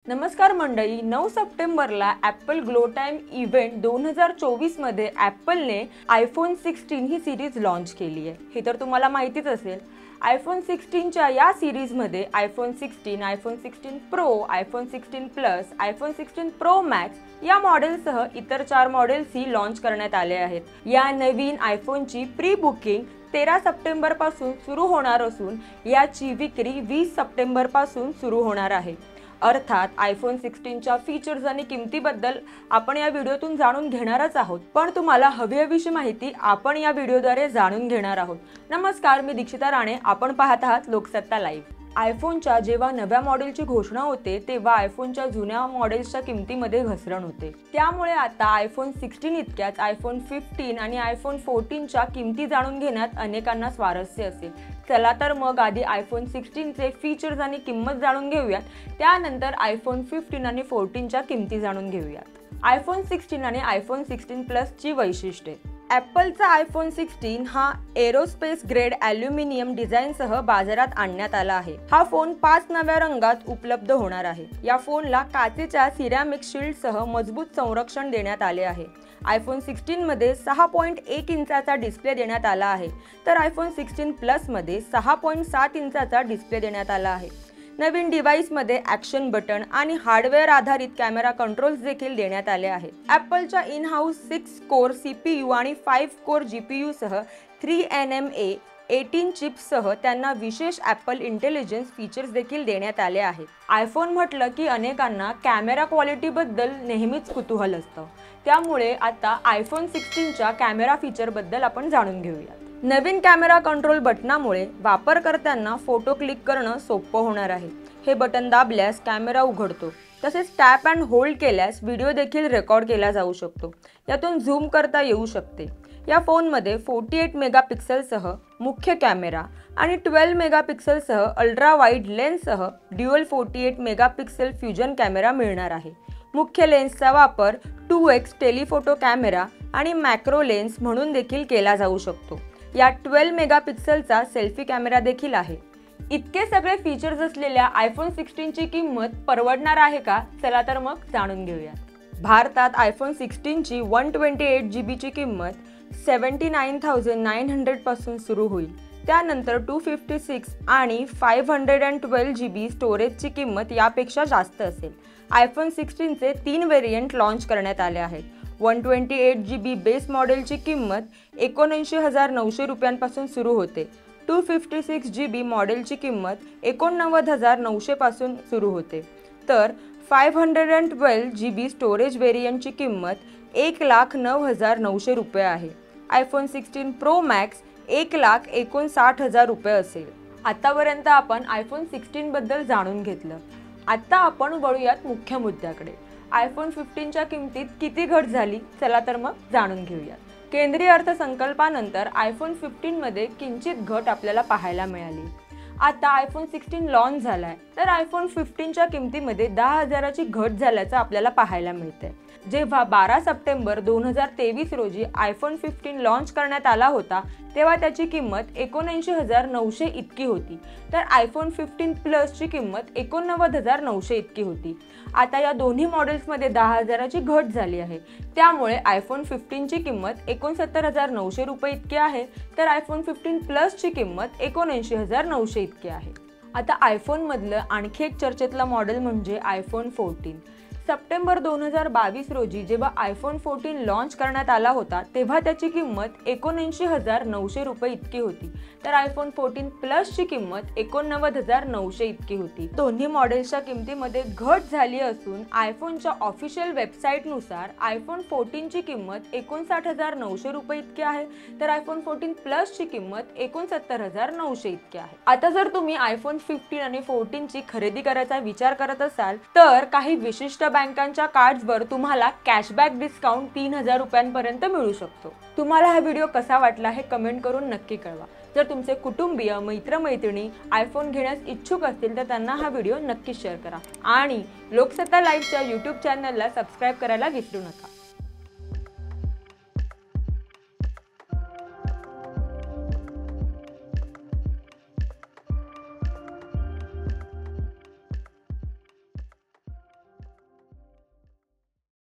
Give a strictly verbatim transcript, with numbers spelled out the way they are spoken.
नमस्कार मंडळी, नऊ सप्टेंबरला ॲपल ग्लो टाइम इव्हेंट दोन हजार चोवीस मध्ये ॲपलने आयफोन सिक्स्टीन ही सिरीज लॉन्च केली आहे। हे तर तुम्हाला माहितीच असेल। आयफोन सिक्स्टीनच्या या सिरीजमध्ये iPhone sixteen, iPhone sixteen pro, iPhone sixteen plus, iPhone sixteen pro max या मॉडेलसह इतर चार मॉडेल्सही लॉन्च करण्यात आले आहेत। या नवीन आयफोनची प्री बुकिंग तेरा सप्टेंबर पासून सुरू होणार असून याची विक्री वीस सप्टेंबर पासून सुरू होणार आहे। अर्थात आयफोन सिक्स्टीनच्या फीचर्स आणि किमतीबद्दल आपण या व्हिडिओतून जाणून घेणारच आहोत, पण तुम्हाला हवी हवीशी माहिती आपण या व्हिडिओद्वारे जाणून घेणार आहोत। नमस्कार, मी दीक्षिता राणे, आपण पाहत आहात लोकसत्ता लाईव्ह। आयफोनच्या जेव्हा नव्या मॉडेलची घोषणा होते तेव्हा आयफोनच्या जुन्या मॉडेल्सच्या किमतीमध्ये घसरण होते। त्यामुळे आता आयफोन सिक्स्टीन इतक्याच आयफोन फिफ्टीन आणि आयफोन फोर्टीनच्या किमती जाणून घेण्यात अनेकांना स्वारस्य असेल। चला तर मग आधी आयफोन सिक्स्टीनचे फीचर्स आणि किंमत जाणून घेऊयात, त्यानंतर आयफोन फिफ्टीन आणि फोर्टीनच्या किमती जाणून घेऊयात। आयफोन सिक्स्टीन आणि आयफोन सिक्स्टीन प्लसची वैशिष्ट्ये। ॲपलचा आयफोन सिक्स्टीन हा एरोस्पेस ग्रेड ॲल्युमिनियम डिझाईनसह बाजारात आणण्यात आला आहे। हा फोन पाच नव्या रंगात उपलब्ध होणार आहे। या फोनला काचेच्या सिरॅमिक शील्डसह मजबूत संरक्षण देण्यात आले आहे। आयफोन सिक्स्टीन मध्ये सहा पॉईंट एक इंचाचा डिस्प्ले देण्यात आला आहे, तर आयफोन सिक्स्टीन प्लस मध्ये सहा पॉईंट सात इंचाचा डिस्प्ले देण्यात आला आहे। नवीन डिव्हाइसमध्ये ॲक्शन बटन आणि हार्डवेअर आधारित कॅमेरा कंट्रोल्स देखील देण्यात आले आहेत। ॲपलच्या in house six core CPU आणि फाईव्ह कोर जीपीयू सह three N M A eighteen चिप्ससह त्यांना विशेष ॲपल इंटेलिजन्स फीचर्स देखील देण्यात आले आहेत। आयफोन म्हटलं की अनेकांना कॅमेरा क्वालिटीबद्दल नेहमीच कुतूहल असतं, त्यामुळे आता आयफोन सिक्स्टीनच्या कॅमेरा फीचरबद्दल आपण जाणून घेऊया। नवीन कॅमेरा कंट्रोल बटनामुळे वापरकर्त्यांना फोटो क्लिक करणं सोपं होणार आहे। हे बटन दाबल्यास कॅमेरा उघडतो, तसेच टॅप अँड होल्ड केल्यास व्हिडिओ देखील रेकॉर्ड केला जाऊ शकतो। यातून झूम करता येऊ शकते। या फोनमध्ये अडुसष्ट मेगापिक्सेलसह मुख्य कॅमेरा आणि बारा मेगापिक्सेलसह अल्ट्रा वाईड लेन्ससह ड्युअल अडुसष्ट मेगापिक्सेल फ्युजन कॅमेरा मिळणार आहे। मुख्य लेन्सचा वापर टू एक्स टेलिफोटो कॅमेरा आणि मॅक्रो लेन्स म्हणून देखील केला जाऊ शकतो। यात बारा मेगापिक्सेलचा सेल्फी कॅमेरा देखील आहे। इतके सगळे फीचर्स असलेल्या आयफोन सिक्स्टीनची किंमत परवडणार आहे का? चला तर मग जाणून घेऊया। भारतात आयफोन सिक्स्टीनची वन ट्वेंटी एट जी बीची किंमत seventy nine thousand nine hundred पासून सुरू होईल। त्यानंतर two fifty six and five hundred and twelve G B स्टोरेजची किंमत यापेक्षा जास्त असेल। आयफोन सिक्स्टीनचे तीन व्हेरियंट लॉन्च करण्यात आले आहेत। One twenty eight G B base मॉडेलची किंमत एकोणऐंशी हजार नऊशे रुपयांपासून सुरू होते। Two fifty six G B मॉडेलची किंमत एकोणनव्वद हजार नऊशे पासून सुरू होते, तर five hundred and twelve G B storage व्हेरियंटची किंमत एक लाख नऊ हजार नऊशे रुपये आहे। आयफोन सिक्स्टीन प्रो मॅक्स एक लाख एकोणसाठ हजार रुपये असेल। आतापर्यंत आपण आयफोन सिक्स्टीन बद्दल जाणून घेतलं। आता आपण वळूयात मुख्य मुद्द्याकडे। आयफोन फिफ्टीनच्या किमतीत किती घट झाली? चला तर मग जाणून घेऊया। केंद्रीय अर्थसंकल्पानंतर आयफोन फिफ्टीन मध्ये किंचित घट आपल्याला पाहायला मिळाली। आता आयफोन सिक्स्टीन लॉन्च झालाय, तर आयफोन फिफ्टीनच्या किमतीमध्ये दहा हजाराची घट झाल्याचं आपल्याला पाहायला मिळतंय। जेव्हा बारा सप्टेंबर दोन हजार तेवीस रोजी आयफोन फिफ्टीन लॉन्च करण्यात आला होता तेव्हा त्याची किंमत एकोणऐंशी हजार नऊशे इतकी होती, तर आयफोन फिफ्टीन प्लसची किंमत एकोणनव्वद हजार नऊशे इतकी होती। आता या दोन्ही मॉडेल्समध्ये दहा हजाराची घट झाली आहे, त्यामुळे आयफोन फिफ्टीनची किंमत एकोणसत्तर हजार नऊशे रुपये इतकी आहे, तर आयफोन फिफ्टीन प्लसची किंमत एकोणऐंशी हजार नऊशे इतकी आहे। आता आयफोन मधलं आणखी एक चर्चेतलं मॉडेल म्हणजे आयफोन फोर्टीन। सप्टेंबर दोन हजार बावीस रोजी जेव्हा आयफोन फोर्टीन लॉन्च करण्यात आला होता तेव्हा त्याची किंमत एकोणऐंशी हजार नऊशे रुपये इतकी होती, तर आयफोन फोर्टीन प्लसची किंमत एकोणनव्वद हजार नऊशे इतकी होती। दोन्ही मॉडेल्सच्या किमतीमध्ये घट झाली असून आयफोनच्या ऑफिशियल वेबसाईटनुसार आयफोन फोर्टीनची किंमत एकोणसाठ हजार नऊशे रुपये इतकी आहे, तर आयफोन फोर्टीन प्लसची किंमत एकोणसत्तर हजार नऊशे इतकी आहे। आता जर तुम्ही आयफोन फिफ्टीन आणि फोर्टीनची खरेदी करायचा विचार करत असाल तर काही विशिष्ट बँकांच्या कार्ड्सवर तुम्हाला कॅशबॅक डिस्काउंट तीन हजार रुपयांपर्यंत मिळू शकतो। तुम्हाला हा व्हिडिओ कसा वाटला हे कमेंट करून नक्की कळवा। जर तुमचे कुटुंबीय, मित्रमैत्रिणी आयफोन घेण्यास इच्छुक असतील तर त्यांना हा व्हिडिओ नक्की शेअर करा आणि लोकसत्ता लाईव्हच्या यूट्यूब चॅनलला सबस्क्राईब करायला विसरू नका।